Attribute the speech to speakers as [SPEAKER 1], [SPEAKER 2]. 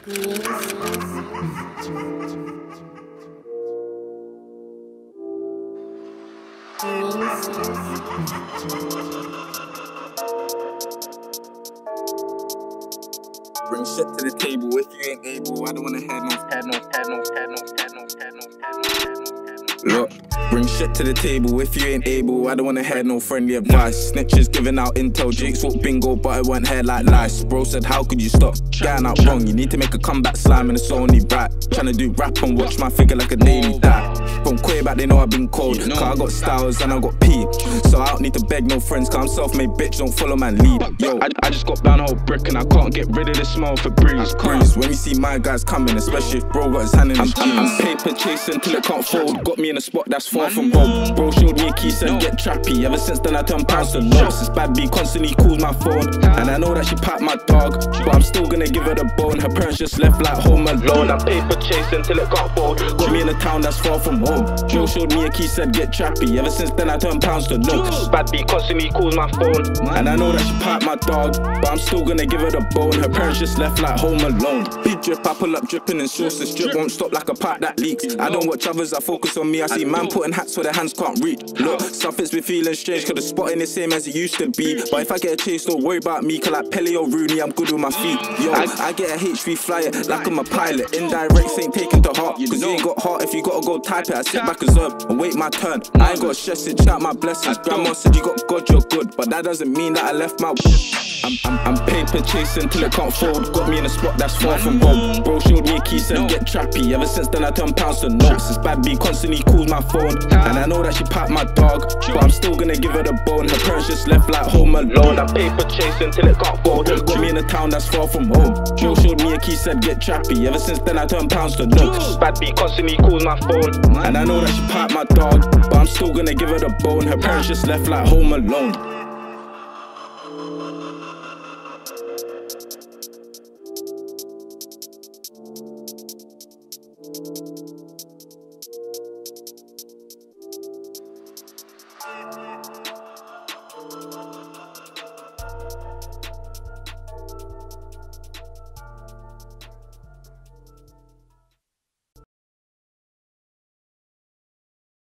[SPEAKER 1] Bring shit to the table if you ain't able. I don't wanna head no. Look, bring shit to the table if you ain't able. I don't wanna hear no friendly advice. Snitches giving out intel, Jake's walk bingo, but it won't hear like lice. Bro said, how could you stop getting out wrong? You need to make a comeback, slime, and it's only right. Tryna do rap and watch my figure like a daily die. From Quayback, they know I've been cold. Cause I got styles and I got P. So I don't need to beg no friends, cause I'm self-made, bitch, don't follow man lead. Yo, I just got down a whole brick and I can't get rid of the smell for breeze. When you see my guys coming, especially if bro got his hand in his jeans. I'm paper chasing till it can't fold. Got me in a spot that's far from home. Bro showed me a key, said get trappy. Ever since then I turned pounds to notes. This bad B constantly calls my phone, and I know that she packed my dog, but I'm still gonna give her the bone. Her parents just left like home alone. I'm paper chasing till it can't fold. Got me in a town that's far from home. Bro showed me a key, said get trappy. Ever since then I turned pounds to notes. Bad B constantly calls my phone, and I know that she packed my dog, but I'm still gonna give her the bone. Her parents just left like home alone. Big drip, I pull up dripping in sauce. This drip won't stop like a pipe that leaks. I don't watch others, I focus on me. I see man putting hats where their hands can't reach. Look, something's been feeling strange, cause the spot ain't the same as it used to be. But if I get a chase, don't worry about me, cause like Pele or Rooney, I'm good with my feet. Yo, I get a HV flyer like I'm a pilot. Indirects ain't taken to heart, cause you ain't got heart if you gotta go type it. I sit back, observe, and wait my turn. I ain't got stress it, shout my blessings. Grandma said you got God, you're good, but that doesn't mean that I left my... I'm paper chasing till it can't fold. Got me in a spot that's far from home. Bro showed me a key, said get trappy. Ever since then I turned pounds to notes. This bad B constantly calls my phone, and I know that she packed my dog, but I'm still gonna give her the bone. Her parents just left like home alone. I'm paper chasing till it can't fold. Got me in a town that's far from home. Bro showed me a key, said get trappy. Ever since then I turned pounds to notes. This bad B constantly calls my phone, and I know that she packed my dog, but I'm still gonna give her the bone. Her parents just left like home alone.